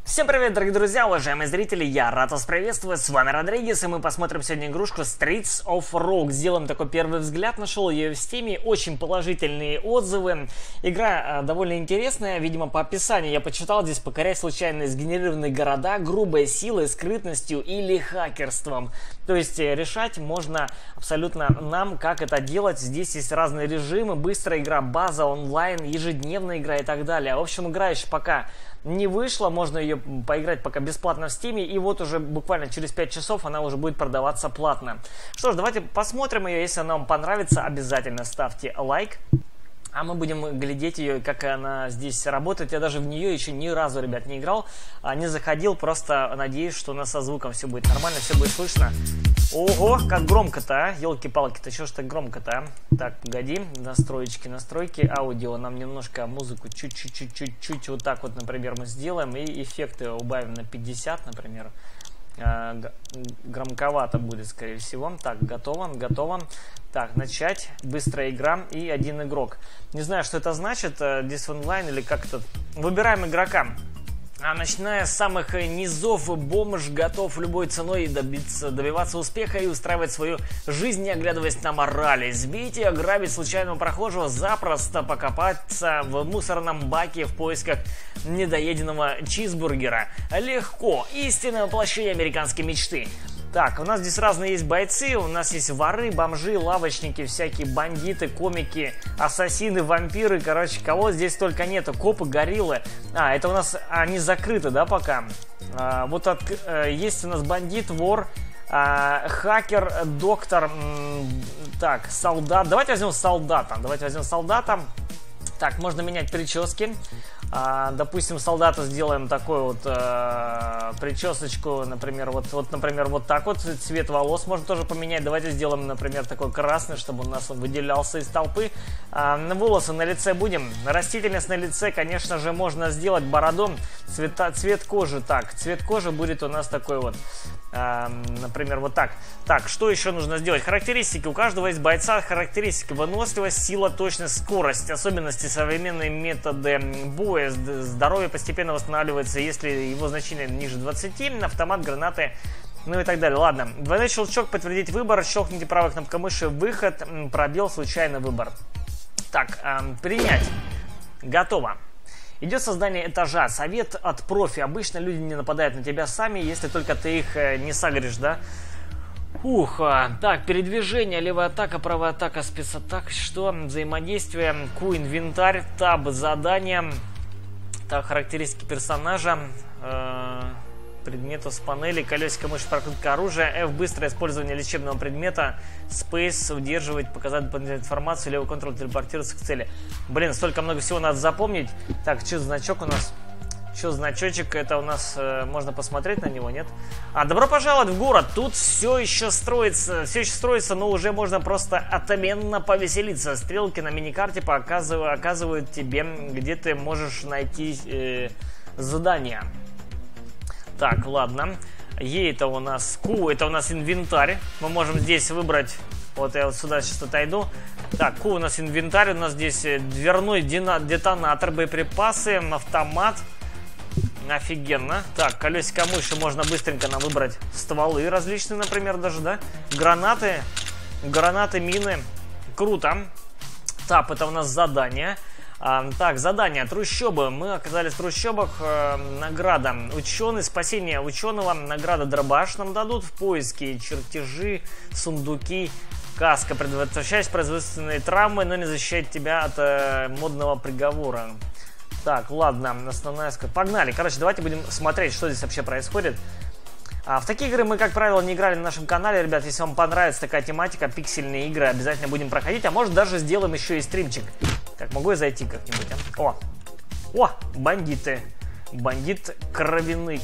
Всем привет, дорогие друзья, уважаемые зрители, я рад вас приветствовать, с вами Родригес, и мы посмотрим сегодня игрушку Streets of Rogue. Сделаем такой первый взгляд, нашел ее в Steam, очень положительные отзывы. Игра довольно интересная, видимо, по описанию я почитал, здесь покорять случайно сгенерированные города грубой силой, скрытностью или хакерством. То есть решать можно абсолютно нам, как это делать. Здесь есть разные режимы, быстрая игра, база, онлайн, ежедневная игра и так далее. В общем, игра еще пока не вышла, можно ее поиграть пока бесплатно в Steam, и вот уже буквально через 5 часов она уже будет продаваться платно. Что ж, давайте посмотрим ее, если она вам понравится, обязательно ставьте лайк. А мы будем глядеть ее, как она здесь работает. Я даже в нее еще ни разу, ребят, не играл, не заходил, просто надеюсь, что у нас со звуком все будет нормально, все будет слышно. Ого, как громко-то, а? Елки-палки-то, чего ж так громко-то, а? Так, погоди, настройки, аудио, нам немножко музыку чуть-чуть вот так вот, например, мы сделаем, и эффекты убавим на 50, например. Громковато будет, скорее всего. Так, готово. Так, начать. Быстрая игра и один игрок. Не знаю, что это значит, здесь онлайн или как это. Выбираем игрока. Начиная с самых низов, бомж готов любой ценой добиваться успеха и устраивать свою жизнь, не оглядываясь на морали. Сбить и ограбить случайного прохожего, запросто покопаться в мусорном баке в поисках недоеденного чизбургера. Легко. Истинное воплощение американской мечты. Так, у нас здесь разные есть бойцы, у нас есть воры, бомжи, лавочники, всякие бандиты, комики, ассасины, вампиры, короче, кого здесь только нету, копы, гориллы. Это у нас они закрыты, да, пока? Есть у нас бандит, вор, хакер, доктор, так, солдат. Давайте возьмем солдата. Так, можно менять прически. Допустим, солдата сделаем такой вот причесочку, например, например, вот так вот. Цвет волос можно тоже поменять. Давайте сделаем, например, такой красный, чтобы он нас выделялся из толпы. Волосы на лице будем. Растительность на лице, конечно же, можно сделать бороду. Цвет кожи. Так, цвет кожи будет у нас такой вот. Например, вот так. Так, что еще нужно сделать? Характеристики. У каждого есть бойца характеристики. Выносливость, сила, точность, скорость. Особенности, современные методы боя. Здоровье постепенно восстанавливается, если его значение ниже 20. Автомат, гранаты, ну и так далее. Ладно. Двойной щелчок, подтвердить выбор. Щелкните правой кнопкой мыши. Выход. Пробел, случайный выбор. Так, принять. Готово. Идет создание этажа. Совет от профи. Обычно люди не нападают на тебя сами, если только ты их не сагришь, да? Так, передвижение, левая атака, правая атака, спецатака, что? Взаимодействие, Q, инвентарь, таб, задание. Так, характеристики персонажа. Предметов с панели, колесико мыши, прокрутка оружия, F, быстрое использование лечебного предмета, Space, удерживать, показать дополнительную информацию, левый контроль, телепортироваться к цели. Блин, столько много всего надо запомнить. Так, что за значок у нас? Что значочек? Это у нас, можно посмотреть на него, нет? Добро пожаловать в город. Тут все еще строится, но уже можно просто отменно повеселиться. Стрелки на миникарте оказывают тебе, где ты можешь найти задание. Так, ладно. Е это у нас Q, это у нас инвентарь. Мы можем здесь выбрать. Вот я вот сюда сейчас отойду. Так, Q у нас инвентарь. У нас здесь дверной детонатор, боеприпасы, автомат. Офигенно. Так, колесико мыши можно быстренько нам выбрать. Стволы различные, например, даже, да? Гранаты, мины. Круто. Так, это у нас задание. Так, задание. Трущобы. Мы оказались в трущобах. Награда. Ученый. Спасение ученого. Награда дробаш нам дадут. В поиске. Чертежи. Сундуки. Каска. Предотвращает производственные травмы, но не защищает тебя от модного приговора. Так, ладно. Основная... Погнали. Короче, давайте будем смотреть, что здесь вообще происходит. В такие игры мы, как правило, не играли на нашем канале. Ребят, если вам понравится такая тематика, пиксельные игры, обязательно будем проходить. А может, даже сделаем еще и стримчик. Так, могу я зайти как-нибудь, а? О, бандиты. Бандит кровяные.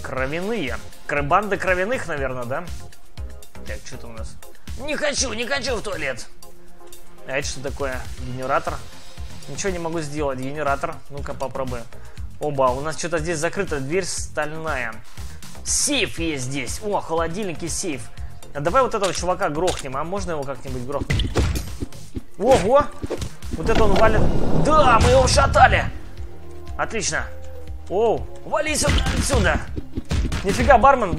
Банда кровяных, наверное, да? Так, что-то у нас... Не хочу в туалет. А это что такое? Генератор. Ничего не могу сделать. Генератор. Ну-ка, попробуем. Оба, у нас что-то здесь закрыто. Дверь стальная. Сейф есть здесь. О, холодильник и сейф. Давай вот этого чувака грохнем. А можно его как-нибудь грохнуть? Ого! Вот это он валит. Да, мы его шатали. Отлично. Оу, вали сюда, отсюда. Нифига, бармен.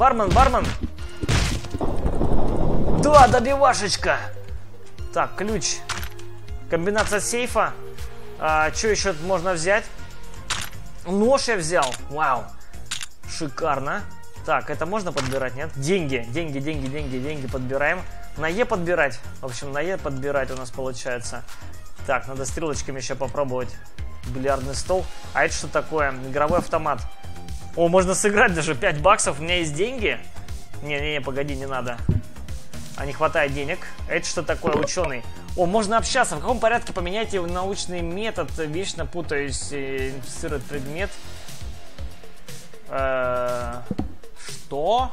Да, добивашечка. Так, ключ. Комбинация сейфа. Что еще можно взять? Нож я взял. Вау. Шикарно. Так, это можно подбирать, нет? Деньги подбираем. На Е подбирать. В общем, на Е подбирать у нас получается. Так, надо стрелочками еще попробовать. Бильярдный стол. А это что такое? Игровой автомат. О, можно сыграть даже 5 баксов. У меня есть деньги. Не, погоди, не надо. Не хватает денег. Это что такое, ученый? О, можно общаться. В каком порядке поменяйте научный метод? Вечно путаюсь. Инфицирует предмет. Что?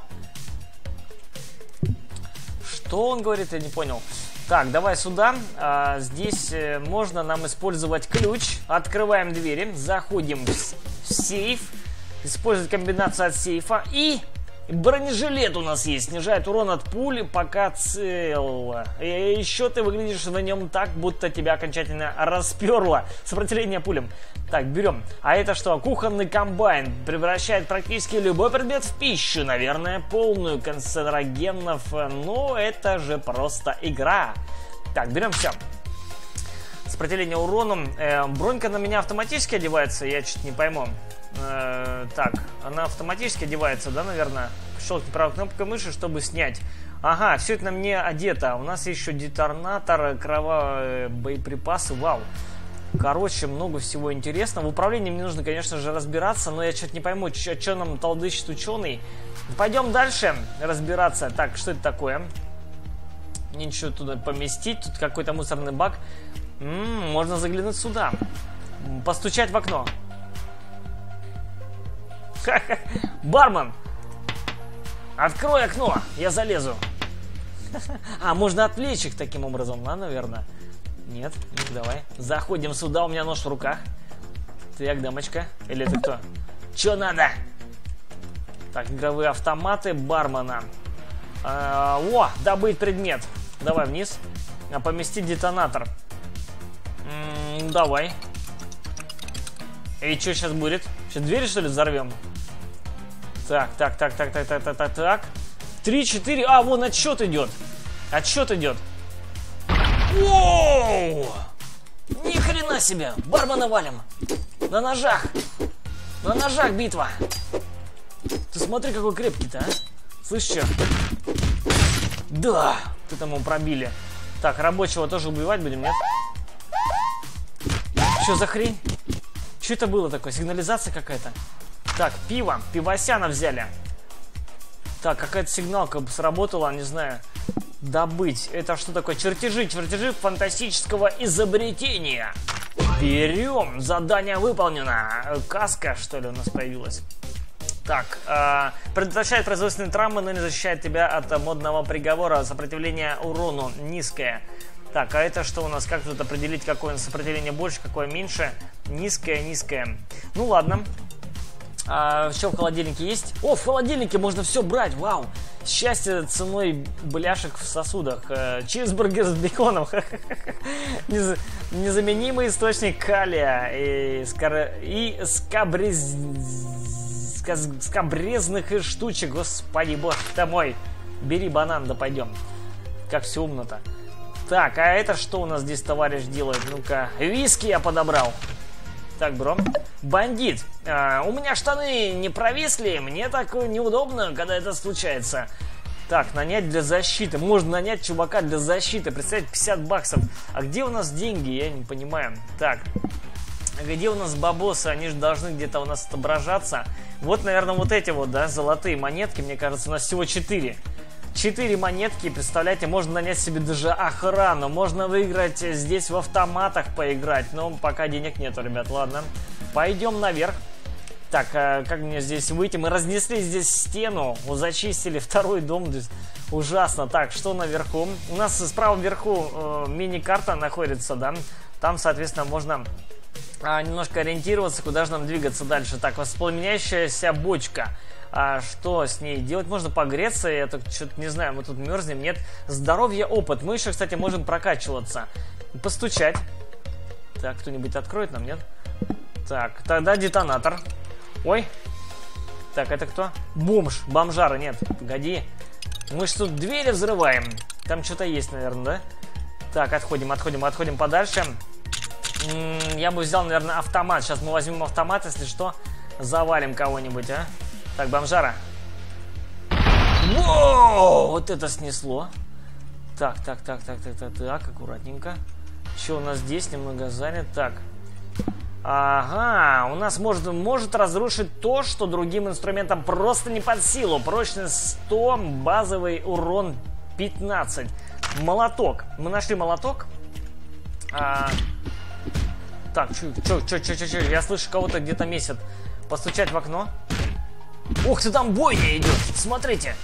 Что он говорит? Я не понял. Так, давай сюда. Здесь можно нам использовать ключ. Открываем двери. Заходим в сейф. Использовать комбинацию от сейфа. И бронежилет у нас есть. Снижает урон от пули, пока цел. И еще ты выглядишь в нем так, будто тебя окончательно расперло. Сопротивление пулям. Так, берем. А это что? Кухонный комбайн. Превращает практически любой предмет в пищу. Наверное, полную канцерогенов. Но это же просто игра. Так, берем все. Сопротивление урону. Бронька на меня автоматически одевается? Я чуть не пойму. Так, она автоматически одевается, да, наверное? Щелкни правой кнопкой мыши, чтобы снять. Ага, все это на мне одето. У нас еще детонатор, кровавые боеприпасы. Вау. Короче, много всего интересного. В управлении мне нужно, конечно же, разбираться, но я что-то не пойму, что нам толдычит ученый. Пойдем дальше разбираться. Так, что это такое? Ничего туда поместить. Тут какой-то мусорный бак. Можно заглянуть сюда. Постучать в окно. Бармен! Открой окно, я залезу. Можно отвлечь их таким образом, да, наверное? Нет, давай. Заходим сюда, у меня нож в руках. Так, дамочка. Или это кто? Че надо? Так, игровые автоматы бармена. О, добыть предмет. Давай вниз. Поместить детонатор. Давай. И что сейчас будет? Сейчас двери, что ли, взорвем? Так. 3-4. Вон отсчет идет. Отсчет идет. Воу! Ни хрена себе! Бармена валим! На ножах! На ножах битва! Ты смотри, какой крепкий-то, а! Слышишь, что? Да! Ты там его пробили. Так, рабочего тоже убивать будем, нет? Что за хрень? Что это было такое? Сигнализация какая-то? Так, пиво. Пивосяна взяли. Так, какая-то сигналка сработала, не знаю. Добыть. Это что такое? Чертежи. Чертежи фантастического изобретения. Берем. Задание выполнено. Каска, что ли, у нас появилась. Так, предотвращает производственные травмы, но не защищает тебя от модного приговора. Сопротивление урону низкое. Так, а это что у нас? Как тут определить, какое у нас сопротивление больше, какое меньше? Низкое. Ну ладно. Что в холодильнике есть? О, в холодильнике можно все брать, вау! Счастье ценой бляшек в сосудах. Чизбургер с беконом. Незаменимый источник калия и скабрезных штучек. Господи, боже ты мой. Бери банан, да пойдем. Как все умно-то. Так, а это что у нас здесь товарищ делает? Ну-ка, виски я подобрал. Так, бро. Бандит. У меня штаны не провисли. Мне так неудобно, когда это случается. Так, нанять для защиты. Можно нанять чувака для защиты. Представляете, 50 баксов. А где у нас деньги? Я не понимаю. Так. Где у нас бабосы? Они же должны где-то у нас отображаться. Вот, наверное, вот эти вот, да, золотые монетки. Мне кажется, у нас всего 4. 4 монетки, представляете, можно нанять себе даже охрану. Можно выиграть здесь в автоматах поиграть. Но пока денег нету, ребят, ладно. Пойдем наверх. Так, как мне здесь выйти? Мы разнесли здесь стену, зачистили второй дом. Здесь ужасно. Так, что наверху? У нас справа вверху мини-карта находится, да? Там, соответственно, можно немножко ориентироваться, куда же нам двигаться дальше. Так, воспламеняющаяся бочка. А что с ней делать? Можно погреться, я так что-то не знаю, мы тут мерзнем, нет. Здоровье, опыт. Мы еще, кстати, можем прокачиваться. Постучать. Так, кто-нибудь откроет нам, нет? Так, тогда детонатор. Ой. Так, это кто? Бомж. Бомжара, нет. Погоди. Мы ж тут двери взрываем. Там что-то есть, наверное, да? Так, отходим подальше. Я бы взял, наверное, автомат. Сейчас мы возьмем автомат, если что, завалим кого-нибудь, а? Так, бомжара. Воу! Вот это снесло. Так, аккуратненько. Что у нас здесь? Немного занят. Так. Ага, у нас может разрушить то, что другим инструментам просто не под силу. Прочность 100, базовый урон 15. Молоток. Мы нашли молоток. Так, чё, я слышу, кого-то где-то месяц. Постучать в окно. Ух ты, там бойня идет. Смотрите.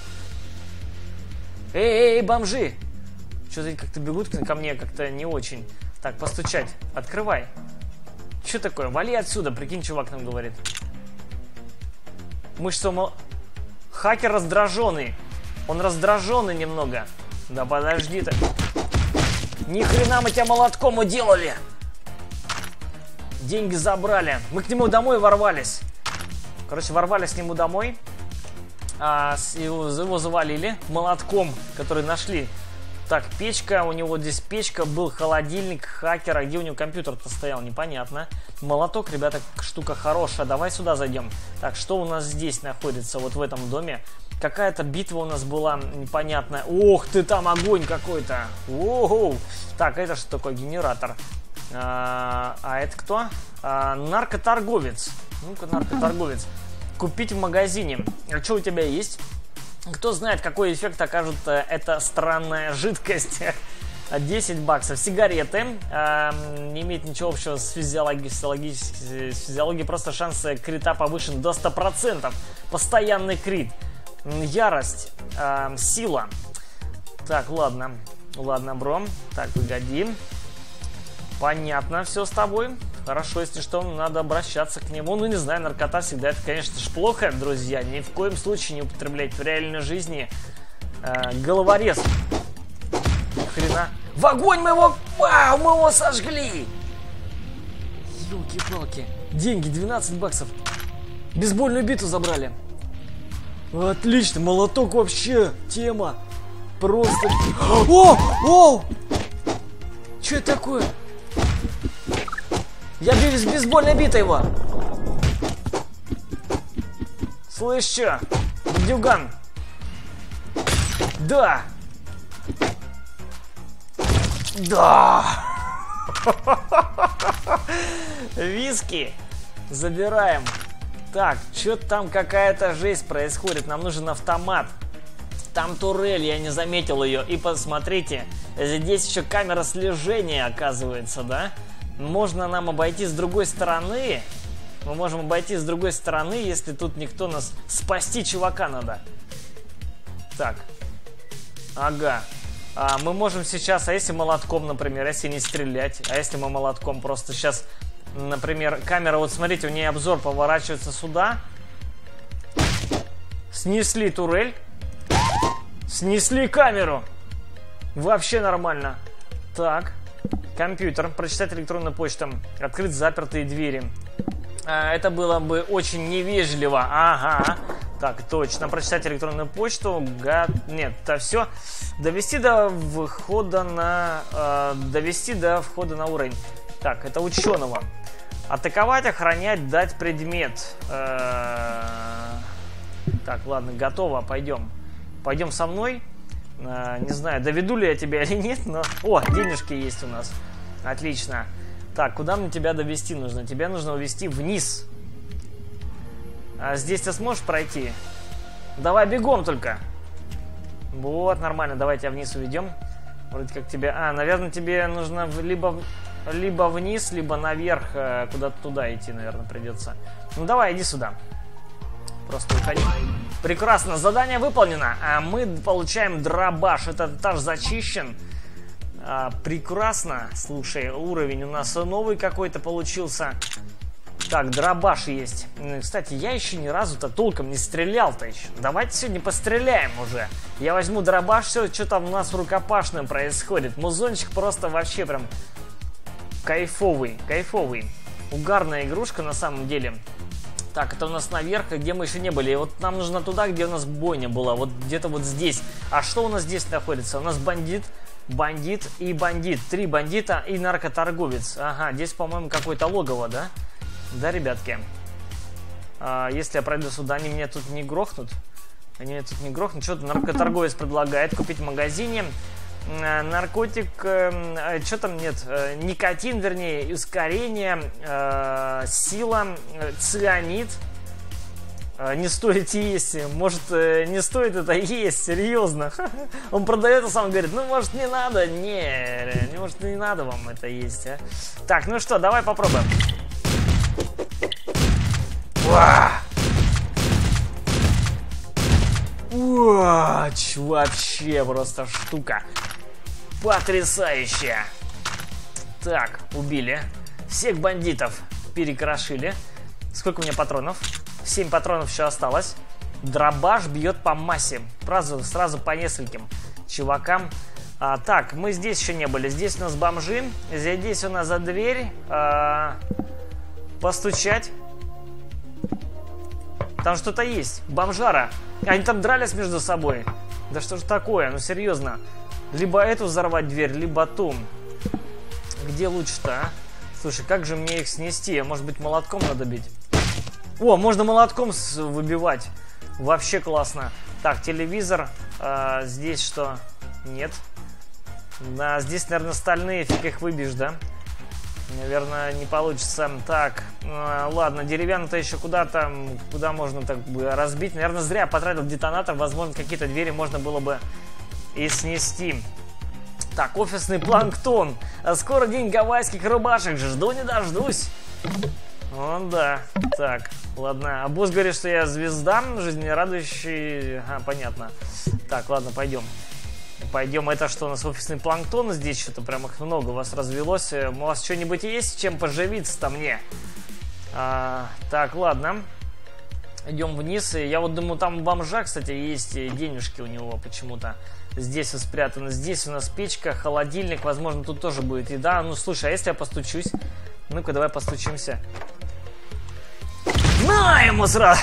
Эй, бомжи. Что-то как-то бегут ко мне как-то не очень. Так, постучать. Открывай. Что такое? Вали отсюда, прикинь, чувак нам говорит. Мы что, хакер раздраженный. Он раздраженный немного. Да подожди ты. Ни хрена мы тебя молотком уделали. Деньги забрали. Мы к нему домой ворвались. Короче, ворвались к нему домой. Его завалили молотком, который нашли. Так, печка, у него здесь печка, был холодильник хакера. Где у него компьютер-то стоял, непонятно. Молоток, ребята, штука хорошая. Давай сюда зайдем. Так, что у нас здесь находится, вот в этом доме? Какая-то битва у нас была непонятная. Ох ты, там огонь какой-то. Оу. Так, это что такое? Генератор. Это кто? Наркоторговец. Ну-ка, наркоторговец. Купить в магазине. А что у тебя есть? Кто знает, какой эффект окажет эта странная жидкость. 10 баксов. Сигареты. Не имеет ничего общего с физиологией. Просто шанс крита повышен до 100%. Постоянный крит. Ярость. Сила. Так, ладно. Ладно, бро. Так, погоди. Понятно все с тобой. Хорошо, если что, надо обращаться к нему. Ну, не знаю, наркота всегда, это, конечно же, плохо, друзья. Ни в коем случае не употреблять в реальной жизни. Головорез. Хрена. В огонь мы его... Вау, мы его сожгли! Ёлки-палки. Деньги, 12 баксов. Бейсбольную биту забрали. Отлично, молоток вообще. Тема. Просто... О! Что это такое? Я бью с бейсбольной битой его. Слышь, что? Дюган. Да. Да. Виски. Забираем. Так, что-то там какая-то жесть происходит. Нам нужен автомат. Там турель, я не заметил ее. И посмотрите, здесь еще камера слежения, оказывается, да? Можно нам обойти с другой стороны. Мы можем обойти с другой стороны, если тут никто нас... Спасти чувака надо. Так. Ага. Мы можем сейчас... А если молотком, например? Если не стрелять? А если мы молотком просто сейчас... Например, камера... Вот смотрите, у нее обзор поворачивается сюда. Снесли турель. Снесли камеру. Вообще нормально. Так. Компьютер. Прочитать электронную почту. Открыть запертые двери. Это было бы очень невежливо. Ага. Так, точно. Прочитать электронную почту. Нет, это все. Довести до входа на... довести до входа на уровень. Так, это ученого. Атаковать, охранять, дать предмет. Так, ладно, готово. Пойдем. Пойдем со мной. Не знаю, доведу ли я тебя или нет, но... О, денежки есть у нас. Отлично. Так, куда мне тебя довести нужно? Тебя нужно увести вниз. Здесь ты сможешь пройти? Давай бегом только. Вот, нормально. Давай тебя вниз уведем. Вроде как тебя... наверное, тебе нужно либо вниз, либо наверх. Куда-то туда идти, наверное, придется. Ну, давай, иди сюда. Просто уходи. Прекрасно, задание выполнено. Мы получаем дробаш. Этот этаж зачищен. Прекрасно. Слушай, уровень у нас новый какой-то получился. Так, дробаш есть. Кстати, я еще ни разу-то толком не стрелял-то еще. Давайте сегодня постреляем уже. Я возьму дробаш, все, что там у нас в рукопашном происходит. Музончик просто вообще прям кайфовый, кайфовый. Угарная игрушка на самом деле. Так, это у нас наверх, где мы еще не были. И вот нам нужно туда, где у нас бойня была. Вот где-то вот здесь. А что у нас здесь находится? У нас бандит, бандит и бандит. 3 бандита и наркоторговец. Ага, здесь, по-моему, какое-то логово, да? Да, ребятки. Если я пройду сюда, они меня тут не грохнут. Они меня тут не грохнут. Что-то наркоторговец предлагает купить в магазине. Наркотик, что там нет, никотин, вернее, ускорение, сила, цианид. Не стоит есть, может, не стоит это есть, серьезно. Он продает, а сам говорит, ну, может, не надо, может, не надо вам это есть, а? Так, ну что, давай попробуем. Вообще просто штука потрясающая. Так, убили. Всех бандитов перекрошили. Сколько у меня патронов? 7 патронов еще осталось. Дробаш бьет по массе. Сразу по нескольким чувакам. Так, мы здесь еще не были. Здесь у нас бомжи. Здесь у нас за дверь. Постучать. Там что-то есть. Бомжара. Они там дрались между собой. Да что же такое? Ну серьезно. Либо эту взорвать дверь, либо ту. Где лучше-то, а? Слушай, как же мне их снести? Может быть, молотком надо бить? О, можно молотком выбивать. Вообще классно. Так, телевизор. Здесь что? Нет. Да, здесь, наверное, стальные. Фиг их выбьешь, да? Наверное, не получится. Так, ладно, деревянно-то еще куда-то, куда можно так бы разбить. Наверное, зря потратил детонатор. Возможно, какие-то двери можно было бы и снести. Так, офисный планктон. Скоро день гавайских рубашек. Жду не дождусь. Вон, да. Так, ладно. А босс говорит, что я звезда, жизнерадующий. Ага, понятно. Так, ладно, пойдем. Пойдем, это что у нас, офисный планктон? Здесь что-то прям их много у вас развелось. У вас что-нибудь есть, чем поживиться-то мне? Так, ладно. Идем вниз. Я вот думаю, там у бомжа, кстати, есть денежки у него почему-то. Здесь спрятаны. Здесь у нас печка, холодильник. Возможно, тут тоже будет еда. Ну, слушай, а если я постучусь? Ну-ка, давай постучимся. На ему сразу!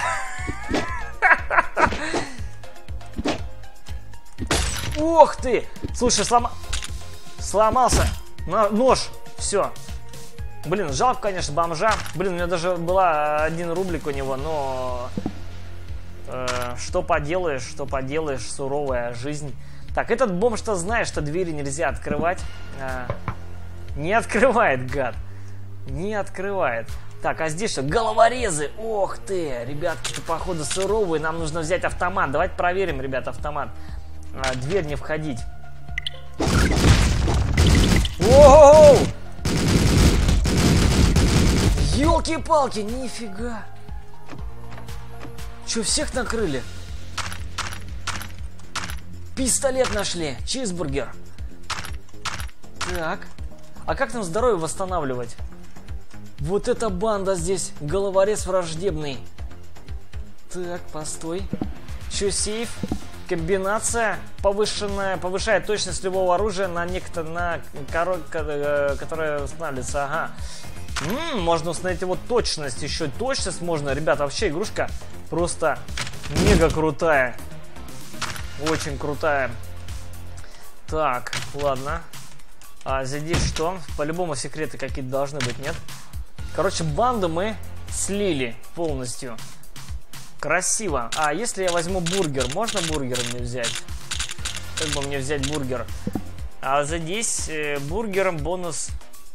Ох ты! Слушай, сломался нож. Все. Блин, жалко, конечно, бомжа. Блин, у меня даже была 1 рублик у него, но... что поделаешь, суровая жизнь. Так, этот бомж-то знает, что двери нельзя открывать. Не открывает, гад. Не открывает. Так, а здесь что? Головорезы. Ох ты, ребятки, походу суровые. Нам нужно взять автомат. Давайте проверим, ребят, автомат. Дверь не входить. Воу! Ёлки-палки, нифига. Че, всех накрыли? Пистолет нашли, чизбургер. Так, а как нам здоровье восстанавливать? Вот эта банда здесь, головорез враждебный. Так, постой. Че, сейф? Комбинация повышенная, повышает точность любого оружия на которое устанавливается. Ага. Можно установить его точность. Еще точность можно. Ребята, вообще игрушка просто мега крутая. Очень крутая. Так, ладно. А здесь что? По-любому секреты какие-то должны быть, нет? Короче, банду мы слили полностью. Красиво. А если я возьму бургер, можно бургер мне взять? Как бы мне взять бургер? А здесь бургером бонус.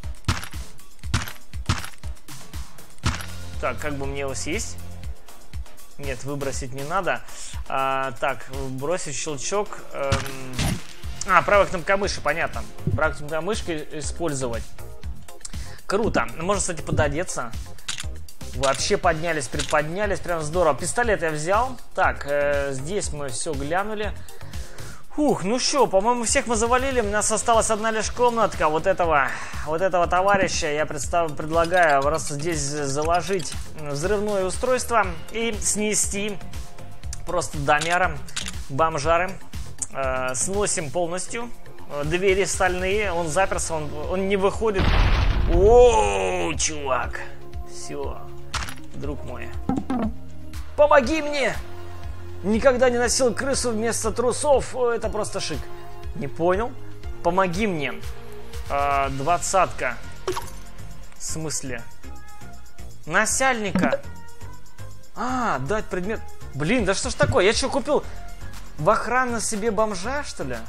Так, как бы мне его съесть? Нет, выбросить не надо. Так, бросить щелчок. Правая кнопка мыши, понятно. Правая кнопка мыши использовать. Круто. Можно, кстати, пододеться. Вообще поднялись, приподнялись, прям здорово. Пистолет я взял. Так, здесь мы все глянули. Фух, ну что, по-моему, всех мы завалили. У нас осталась одна лишь комнатка. Вот этого товарища я предлагаю просто здесь заложить взрывное устройство и снести просто домяром бомжары. Сносим полностью. Двери стальные, он заперся, он не выходит. Оу, чувак. Все, друг мой. Помоги мне! Никогда не носил крысу вместо трусов. О, это просто шик. Не понял? Помоги мне. 20-ка. В смысле? Насяльника. Дать предмет. Блин, да что ж такое? Я что, купил в охрану себе бомжа, что ли?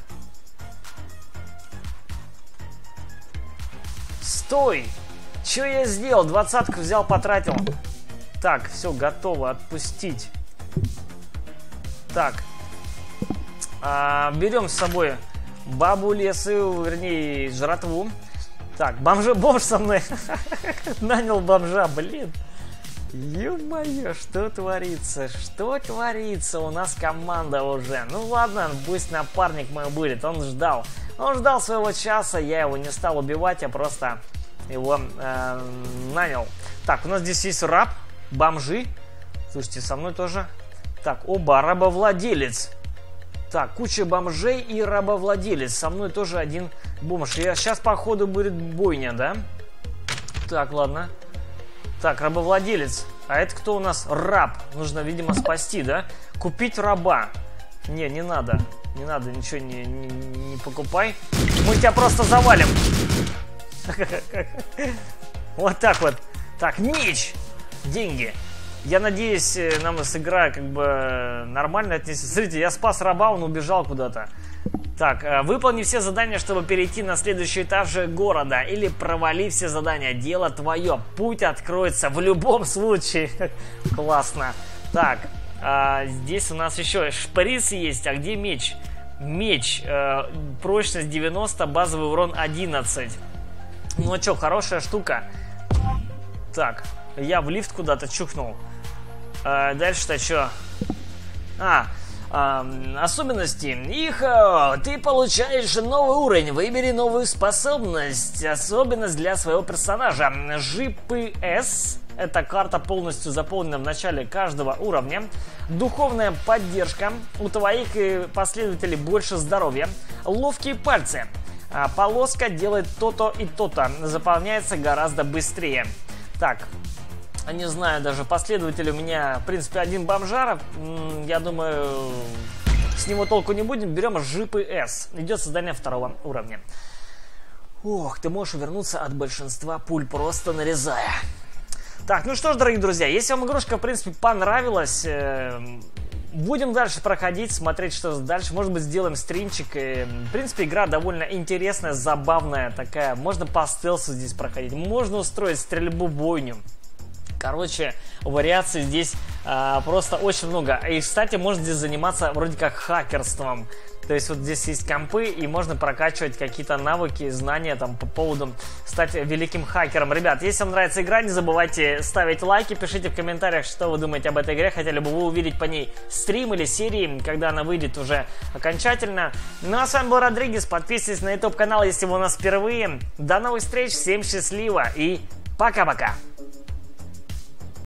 Стой! Что я сделал? 20-ку взял, потратил. Так, все, готово. Отпустить. Так. Берем с собой бабу лесу, вернее, жратву. Так, бомж со мной. Нанял бомжа, блин. Ё-моё, что творится? Что творится? У нас команда уже. Ну ладно, пусть напарник мой будет. Он ждал своего часа. Я его не стал убивать, я просто его нанял. Так, у нас здесь есть раб, бомжи. Слушайте, со мной тоже. Так, оба, рабовладелец. Так, куча бомжей и рабовладелец. Со мной тоже один бомж. Сейчас, походу, будет бойня, да? Так, ладно. Так, рабовладелец. А это кто у нас? Раб. Нужно, видимо, спасти, да? Купить раба. Не надо. Не надо, ничего не покупай. Мы тебя просто завалим. Вот так вот. Так, меч. Деньги. Я надеюсь, нам игра как бы нормально отнесется. Смотрите, я спас раба, он убежал куда-то. Так, выполни все задания, чтобы перейти на следующий этаж города. Или провали все задания. Дело твое. Путь откроется в любом случае. Классно. Так, здесь у нас еще шприц есть. А где меч? Меч. Прочность 90, базовый урон 11. Ну а что, хорошая штука. Так, я в лифт куда-то чухнул. Дальше-то что? Особенности. Ты получаешь новый уровень. Выбери новую способность. Особенность для своего персонажа. GPS. Эта карта полностью заполнена в начале каждого уровня. Духовная поддержка. У твоих последователей больше здоровья. Ловкие пальцы. Полоска делает то-то и то-то. Заполняется гораздо быстрее. Так. Не знаю, даже последователь у меня, в принципе, один бомжара. Я думаю, с него толку не будем. Берем GPS. Идет создание второго уровня. Ох, ты можешь увернуться от большинства пуль, просто нарезая. Так, ну что ж, дорогие друзья, если вам игрушка, в принципе, понравилась, будем дальше проходить, смотреть, что дальше. Может быть, сделаем стримчик. В принципе, игра довольно интересная, забавная такая. Можно по стелсу здесь проходить. Можно устроить стрельбу-бойню. Короче, вариаций здесь просто очень много. И, кстати, можно здесь заниматься вроде как хакерством. То есть вот здесь есть компы, и можно прокачивать какие-то навыки, знания там по поводу стать великим хакером. Ребят, если вам нравится игра, не забывайте ставить лайки, пишите в комментариях, что вы думаете об этой игре. Хотели бы вы увидеть по ней стрим или серии, когда она выйдет уже окончательно. Ну а с вами был Родригес. Подписывайтесь на YouTube канал, если вы у нас впервые. До новых встреч, всем счастливо и пока-пока.